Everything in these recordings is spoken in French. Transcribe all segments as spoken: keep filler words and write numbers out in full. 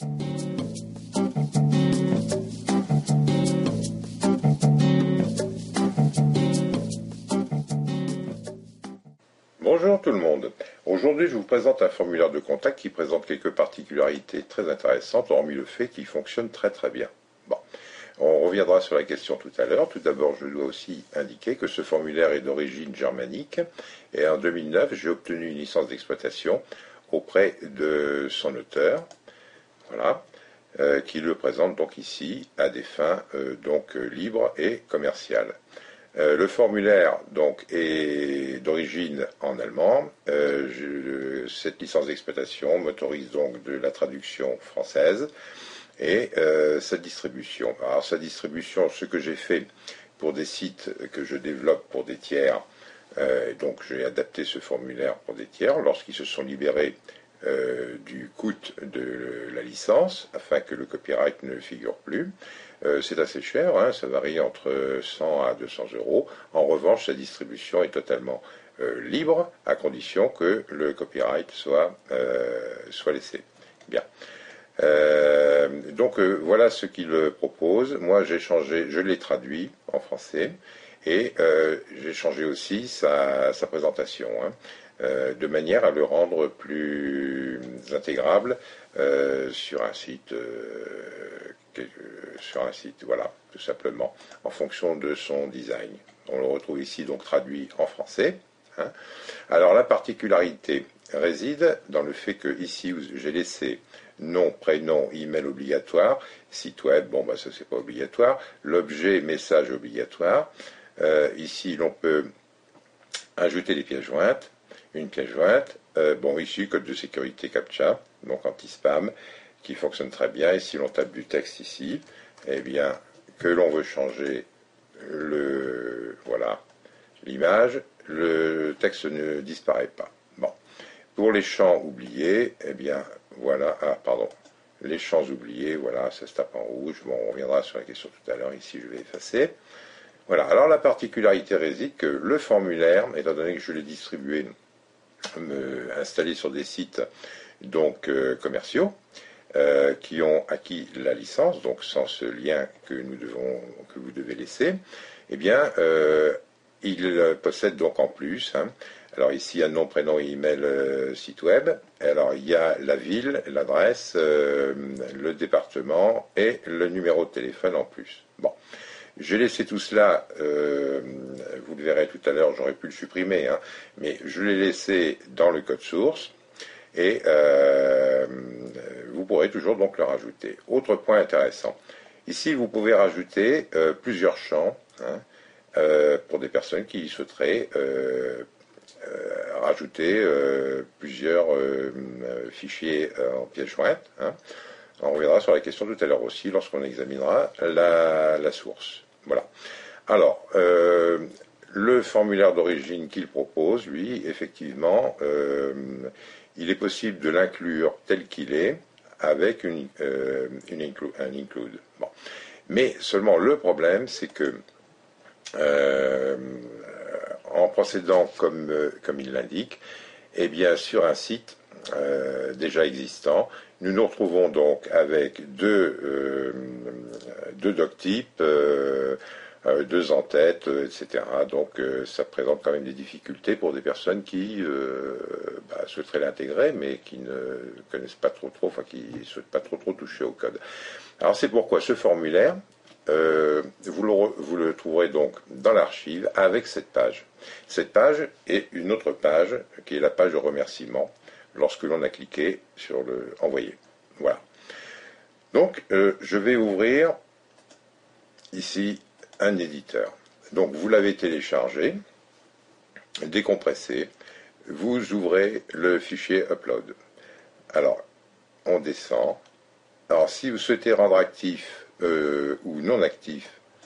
Bonjour tout le monde. Aujourd'hui, je vous présente un formulaire de contact qui présente quelques particularités très intéressantes, hormis le fait qu'il fonctionne très très bien. Bon, on reviendra sur la question tout à l'heure. Tout d'abord, je dois aussi indiquer que ce formulaire est d'origine germanique et en deux mille neuf, j'ai obtenu une licence d'exploitation auprès de son auteur, voilà, euh, qui le présente donc ici à des fins euh, donc euh, libres et commerciales. Euh, le formulaire donc est d'origine en allemand. Euh, je, cette licence d'exploitation m'autorise donc de la traduction française et euh, sa distribution. Alors sa distribution, ce que j'ai fait pour des sites que je développe pour des tiers, euh, donc j'ai adapté ce formulaire pour des tiers lorsqu'ils se sont libérés euh, du coût de la licence afin que le copyright ne figure plus. Euh, c'est assez cher, hein, ça varie entre cent à deux cents euros. En revanche, sa distribution est totalement euh, libre, à condition que le copyright soit, euh, soit laissé. Bien. Euh, donc euh, voilà ce qu'il propose. Moi, j'ai changé, je l'ai traduit en français et euh, j'ai changé aussi sa, sa présentation, hein, euh, de manière à le rendre plus intégrable euh, sur un site. Euh, sur un site, voilà, tout simplement, en fonction de son design. On le retrouve ici donc traduit en français. Hein. Alors la particularité réside dans le fait que ici j'ai laissé nom, prénom, email obligatoire, site web, bon bah ça c'est pas obligatoire, l'objet, message obligatoire. Euh, ici l'on peut ajouter des pièces jointes, une pièce jointe, euh, bon ici code de sécurité CAPTCHA, donc anti-spam, qui fonctionne très bien. Et si l'on tape du texte ici, eh bien, que l'on veut changer le, voilà, l'image, le texte ne disparaît pas. Bon. Pour les champs oubliés, eh bien, voilà, ah, pardon, les champs oubliés, voilà, ça se tape en rouge. Bon, on reviendra sur la question tout à l'heure. Ici, je vais effacer. Voilà. Alors, la particularité réside que le formulaire, étant donné que je l'ai distribué, me, installé sur des sites, donc, euh, commerciaux, Euh, qui ont acquis la licence, donc sans ce lien que nous devons, que vous devez laisser, eh bien, euh, il possède donc en plus, hein, alors ici un nom, prénom, email, euh, site web, alors il y a la ville, l'adresse, euh, le département et le numéro de téléphone en plus. Bon. J'ai laissé tout cela, euh, vous le verrez tout à l'heure, j'aurais pu le supprimer, hein, mais je l'ai laissé dans le code source. Et euh, vous pourrez toujours donc le rajouter. Autre point intéressant. Ici, vous pouvez rajouter euh, plusieurs champs, hein, euh, pour des personnes qui souhaiteraient euh, euh, rajouter euh, plusieurs euh, fichiers euh, en pièces jointes. Hein. On reviendra sur la question tout à l'heure aussi lorsqu'on examinera la, la source. Voilà. Alors, euh, le formulaire d'origine qu'il propose, lui, effectivement, euh, il est possible de l'inclure tel qu'il est avec une, euh, une inclu- un include. Bon. Mais seulement le problème, c'est que euh, en procédant comme, euh, comme il l'indique, eh bien, sur un site euh, déjà existant, nous nous retrouvons donc avec deux, euh, deux doctypes, euh, Euh, deux en-têtes, euh, et cetera. Donc euh, ça présente quand même des difficultés pour des personnes qui euh, bah, souhaiteraient l'intégrer, mais qui ne connaissent pas trop trop, enfin qui ne souhaitent pas trop trop toucher au code. Alors c'est pourquoi ce formulaire, euh, vous, le, vous le trouverez donc dans l'archive avec cette page. Cette page est une autre page, qui est la page de remerciement, lorsque l'on a cliqué sur le envoyer. Voilà. Donc euh, je vais ouvrir ici un éditeur. Donc vous l'avez téléchargé, décompressé, vous ouvrez le fichier upload. Alors, on descend. Alors, si vous souhaitez rendre actif euh, ou non actif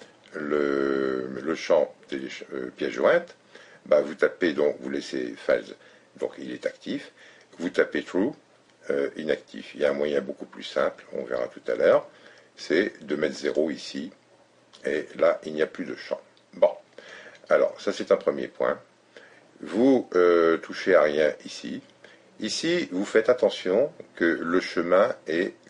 le, le champ des euh, pièces jointes, bah, vous tapez donc, vous laissez files, donc il est actif, vous tapez true, euh, inactif. Il y a un moyen beaucoup plus simple, on verra tout à l'heure, c'est de mettre zéro ici, et là, il n'y a plus de champ. Bon, alors, ça c'est un premier point. Vous euh, touchez à rien ici. Ici, vous faites attention que le chemin est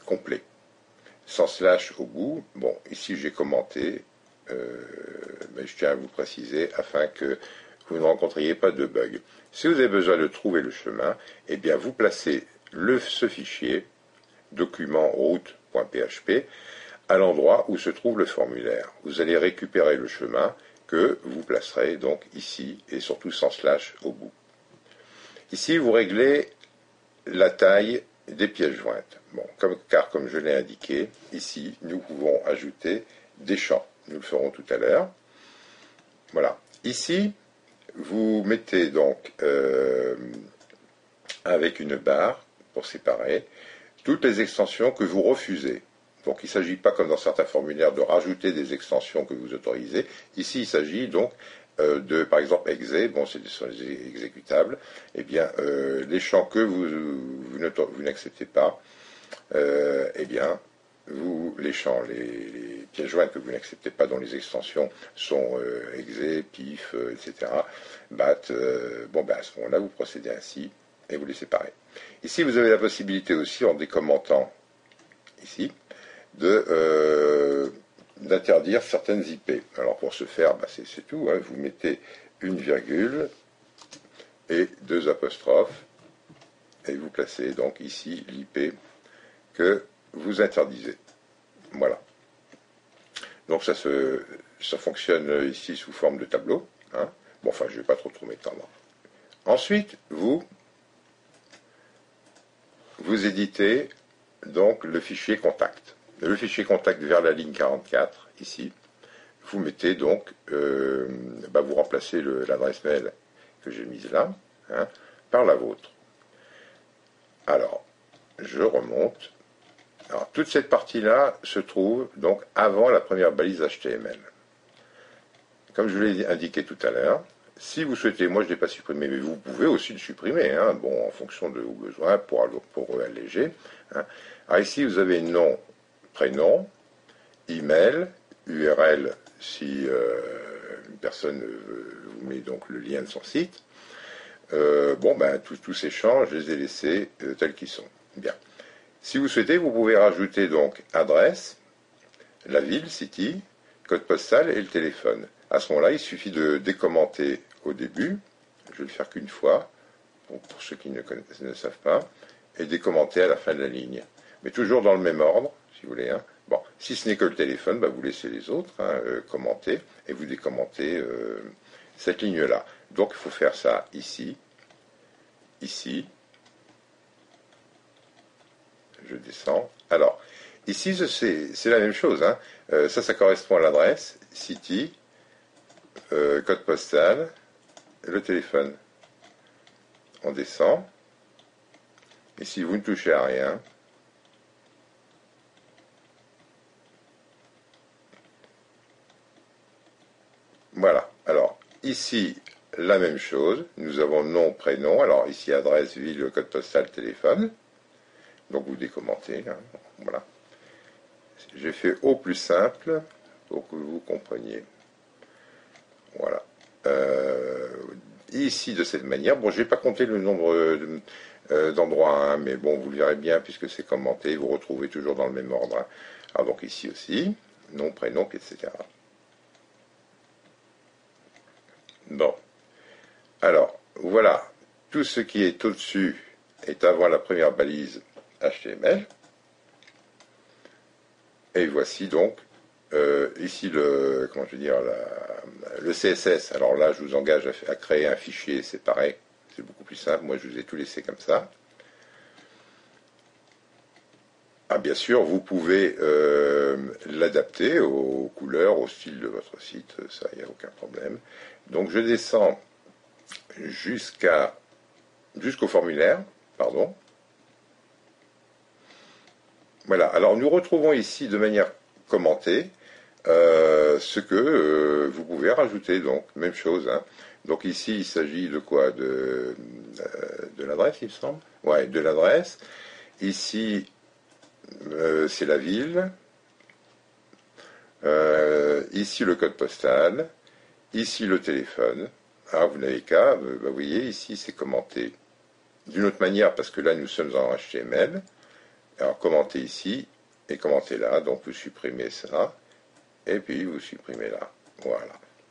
complet. Sans slash au bout. Bon, ici j'ai commenté, euh, mais je tiens à vous préciser afin que vous ne rencontriez pas de bug. Si vous avez besoin de trouver le chemin, eh bien vous placez le, ce fichier, document route.php, à l'endroit où se trouve le formulaire. Vous allez récupérer le chemin que vous placerez donc ici et surtout sans slash au bout. Ici, vous réglez la taille des pièces jointes. Bon, comme, car comme je l'ai indiqué, ici, nous pouvons ajouter des champs. Nous le ferons tout à l'heure. Voilà. Ici, vous mettez donc euh, avec une barre pour séparer toutes les extensions que vous refusez. Donc il ne s'agit pas, comme dans certains formulaires, de rajouter des extensions que vous autorisez. Ici, il s'agit donc euh, de, par exemple, exe, bon, c'est des exécutables, eh bien, euh, les champs que vous, vous, vous n'acceptez pas, euh, eh bien, vous, les champs, les, les pièces jointes que vous n'acceptez pas, dont les extensions sont euh, exe, pif, euh, et cetera, bat, euh, bon, ben à ce moment-là, vous procédez ainsi et vous les séparez. Ici, vous avez la possibilité aussi, en décommentant ici, de euh, d'interdire certaines I P. Alors pour ce faire, bah c'est tout, hein. Vous mettez une virgule et deux apostrophes et vous placez donc ici l'I P que vous interdisez. Voilà. Donc ça, se, ça fonctionne ici sous forme de tableau. Hein. Bon, enfin, je ne vais pas trop trop m'étendre. Ensuite, vous, vous éditez donc le fichier contact. Le fichier contact vers la ligne quarante-quatre, ici, vous mettez donc, euh, bah vous remplacez l'adresse mail que j'ai mise là, hein, par la vôtre. Alors, je remonte. Alors, toute cette partie-là se trouve donc avant la première balise H T M L. Comme je vous l'ai indiqué tout à l'heure, si vous souhaitez, moi je ne l'ai pas supprimé, mais vous pouvez aussi le supprimer, hein, bon, en fonction de vos besoins, pour, pour alléger. Hein. Alors ici, vous avez nom, prénom, email, U R L si euh, une personne vous met donc le lien de son site. Euh, bon, ben, tous ces champs, je les ai laissés euh, tels qu'ils sont. Bien. Si vous souhaitez, vous pouvez rajouter donc adresse, la ville, city, code postal et le téléphone. À ce moment-là, il suffit de décommenter au début, je vais le faire qu'une fois, pour, pour ceux qui ne, connaissent, ne savent pas, et décommenter à la fin de la ligne. Mais toujours dans le même ordre, si vous voulez. Hein. Bon, si ce n'est que le téléphone, bah vous laissez les autres hein, euh, commenter, et vous décommentez euh, cette ligne-là. Donc il faut faire ça ici, ici, je descends. Alors, ici, c'est la même chose. Hein. Euh, ça, ça correspond à l'adresse, city, euh, code postal, le téléphone. On descend. Ici, vous ne touchez à rien. Voilà. Alors, ici, la même chose. Nous avons nom, prénom. Alors, ici, adresse, ville, code postal, téléphone. Donc, vous décommentez. Hein. Voilà. J'ai fait au plus simple pour que vous compreniez. Voilà. Euh, ici, de cette manière, bon, je n'ai pas compté le nombre euh, d'endroits, hein, mais bon, vous le verrez bien puisque c'est commenté, vous retrouvez toujours dans le même ordre. Hein. Alors, donc ici aussi, nom, prénom, et cetera. Bon. Alors, voilà. Tout ce qui est au-dessus est avant la première balise H T M L. Et voici donc euh, ici le, comment je veux dire, la, le C S S. Alors là, je vous engage à, à créer un fichier séparé. C'est beaucoup plus simple. Moi, je vous ai tout laissé comme ça. Ah, bien sûr, vous pouvez euh, l'adapter aux couleurs, au style de votre site. Ça, il n'y a aucun problème. Donc, je descends jusqu'à jusqu'au formulaire. Pardon. Voilà, alors nous retrouvons ici de manière commentée euh, ce que euh, vous pouvez rajouter, donc même chose. Hein. Donc ici il s'agit de quoi? De, euh, de l'adresse, il me semble. Ouais, de l'adresse. Ici euh, c'est la ville. Euh, ici le code postal. Ici le téléphone. Ah, vous n'avez qu'à, bah, vous voyez, ici c'est commenté d'une autre manière parce que là nous sommes en H T M L. Alors, commentez ici et commentez là. Donc, vous supprimez ça. Et puis, vous supprimez là. Voilà.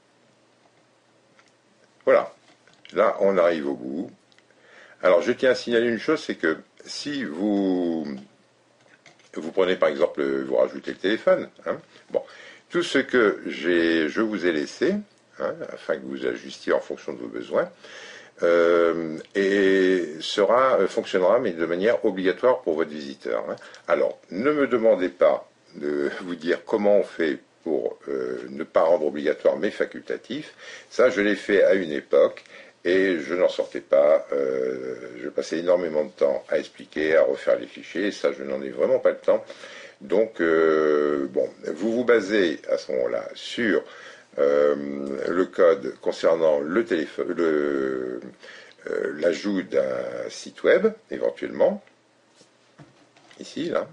Voilà. Là, on arrive au bout. Alors, je tiens à signaler une chose, c'est que si vous, vous prenez par exemple, vous rajoutez le téléphone, hein, bon, tout ce que j'ai, je vous ai laissé, hein, afin que vous ajustiez en fonction de vos besoins, euh, et sera, fonctionnera, mais de manière obligatoire pour votre visiteur. Hein. Alors, ne me demandez pas de vous dire comment on fait pour euh, ne pas rendre obligatoire mais facultatif. Ça, je l'ai fait à une époque et je n'en sortais pas. Euh, je passais énormément de temps à expliquer, à refaire les fichiers. Et ça, je n'en ai vraiment pas le temps. Donc, euh, bon, vous vous basez à ce moment-là sur euh, le code concernant le téléphone, le, euh, l'ajout d'un site web, éventuellement, ici, là,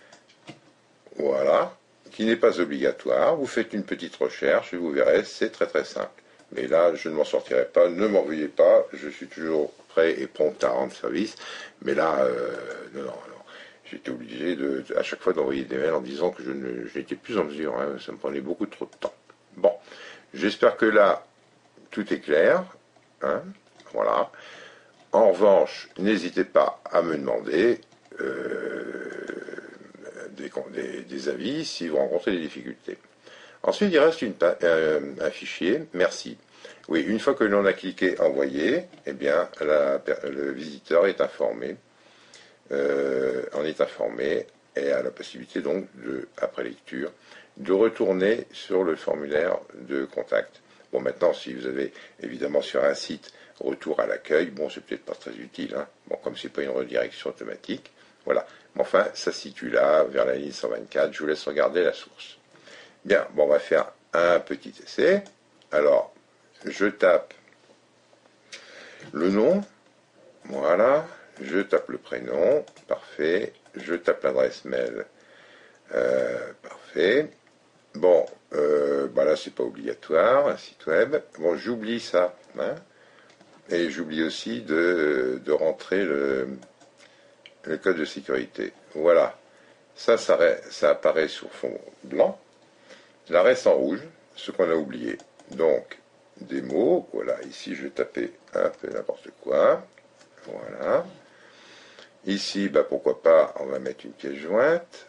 voilà, qui n'est pas obligatoire. Vous faites une petite recherche et vous verrez, c'est très très simple. Mais là, je ne m'en sortirai pas, ne m'en veuillez pas, je suis toujours prêt et prompt à rendre service. Mais là, euh, non, non, non. J'étais obligé de, à chaque fois d'envoyer des mails en disant que je, ne, je n'étais plus en mesure, hein, ça me prenait beaucoup trop de temps. Bon, j'espère que là, tout est clair. Hein, voilà. En revanche, n'hésitez pas à me demander euh, des, des, des avis si vous rencontrez des difficultés. Ensuite, il reste une, euh, un fichier, merci. Oui, une fois que l'on a cliqué envoyer, eh bien, la, le visiteur est informé, euh, en est informé et a la possibilité donc, de, après lecture, de retourner sur le formulaire de contact. Bon, maintenant, si vous avez évidemment sur un site retour à l'accueil, bon, c'est peut-être pas très utile, hein. Bon, comme c'est pas une redirection automatique, voilà. Mais enfin, ça se situe là, vers la ligne cent vingt-quatre, je vous laisse regarder la source. Bien, bon, on va faire un petit essai. Alors, je tape le nom, voilà, je tape le prénom, parfait, je tape l'adresse mail, euh, parfait. Bon, euh, bah là, c'est pas obligatoire, un site web. Bon, j'oublie ça, hein, et j'oublie aussi de, de rentrer le, le code de sécurité. Voilà, ça, ça, ça apparaît sur fond blanc. La reste en rouge, ce qu'on a oublié. Donc, des mots, voilà, ici je vais taper un peu n'importe quoi, voilà. Ici, bah, pourquoi pas, on va mettre une pièce jointe,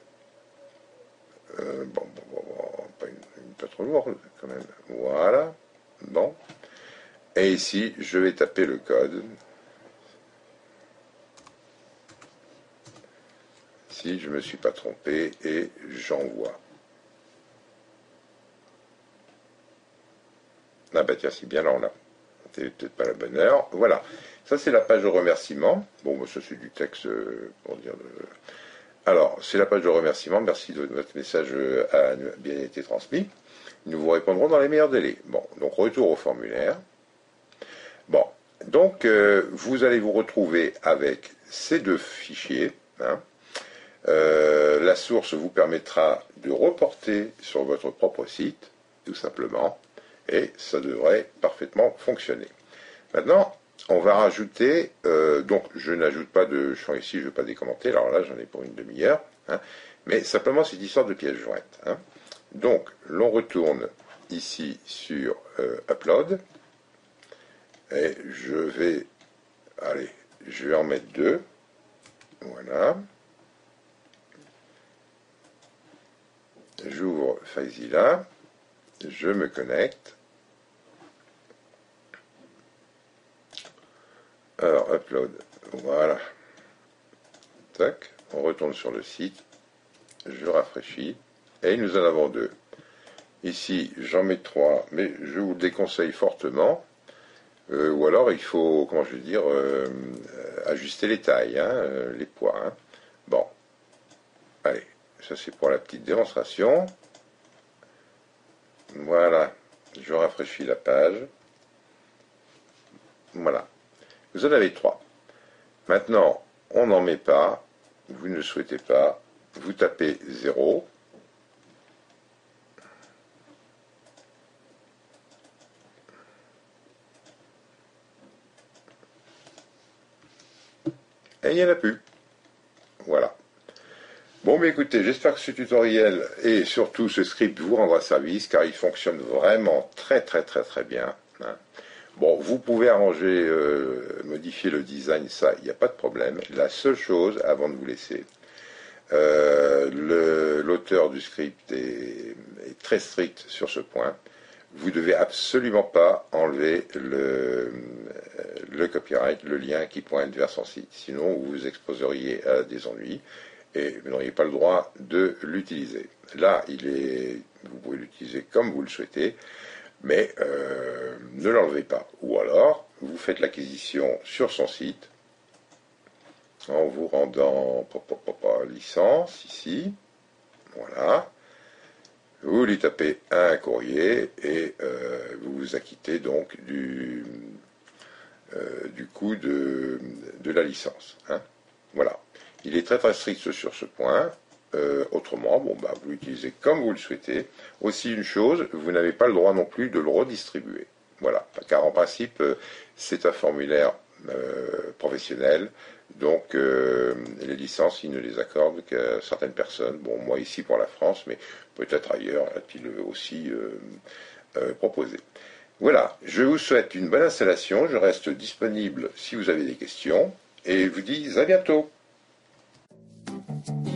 euh, bon, bon, bon, bon pas, une, une, pas trop lourde quand même, voilà, bon. Et ici, je vais taper le code. Si je ne me suis pas trompé, et j'envoie. Ah bah tiens, c'est bien là, on a. C'est peut-être pas la bonne heure. Voilà. Ça, c'est la page de remerciement. Bon, bah, ça, c'est du texte euh, pour dire. De... Alors, c'est la page de remerciement. Merci de votre message a bien été transmis. Nous vous répondrons dans les meilleurs délais. Bon, donc retour au formulaire. Bon, donc euh, vous allez vous retrouver avec ces deux fichiers. Hein. Euh, la source vous permettra de reporter sur votre propre site, tout simplement. Et ça devrait parfaitement fonctionner. Maintenant, on va rajouter, euh, donc je n'ajoute pas de champ ici, je ne vais pas décommenter, alors là j'en ai pour une demi-heure, hein, mais simplement cette histoire de pièce jointe. Hein. Donc, l'on retourne ici sur euh, Upload, et je vais, allez, je vais en mettre deux, voilà. J'ouvre FileZilla, je me connecte. Alors, upload, voilà. Tac, on retourne sur le site, je rafraîchis, et nous en avons deux. Ici, j'en mets trois, mais je vous le déconseille fortement. Euh, ou alors, il faut, comment je vais dire, euh, ajuster les tailles, hein, les poids. Hein. Bon, allez, ça c'est pour la petite démonstration. Voilà, je rafraîchis la page. Voilà. Vous en avez trois. Maintenant, on n'en met pas, vous ne le souhaitez pas, vous tapez zéro. Et il n'y en a plus. Voilà. Bon, mais écoutez, j'espère que ce tutoriel et surtout ce script vous rendra service, car il fonctionne vraiment très très très très bien. Hein. Bon, vous pouvez arranger, euh, modifier le design, ça, il n'y a pas de problème. La seule chose, avant de vous laisser, euh, l'auteur du script est, est très strict sur ce point. Vous ne devez absolument pas enlever le, le copyright, le lien qui pointe vers son site. Sinon, vous vous exposeriez à des ennuis et vous n'auriez pas le droit de l'utiliser. Là, il est, vous pouvez l'utiliser comme vous le souhaitez, mais euh, ne l'enlevez pas. Ou alors, vous faites l'acquisition sur son site en vous rendant licence ici, voilà. Vous lui tapez un courrier et euh, vous vous acquittez donc du, euh, du coût de, de la licence. Hein. Voilà. Il est très très strict sur ce point. Euh, autrement, bon, bah, vous l'utilisez comme vous le souhaitez. Aussi une chose, vous n'avez pas le droit non plus de le redistribuer. Voilà. Car en principe, euh, c'est un formulaire euh, professionnel. Donc, euh, les licences, ils ne les accordent qu'à certaines personnes. Bon, moi ici pour la France, mais peut-être ailleurs, a-t-il aussi euh, euh, proposé. Voilà, je vous souhaite une bonne installation. Je reste disponible si vous avez des questions. Et je vous dis à bientôt.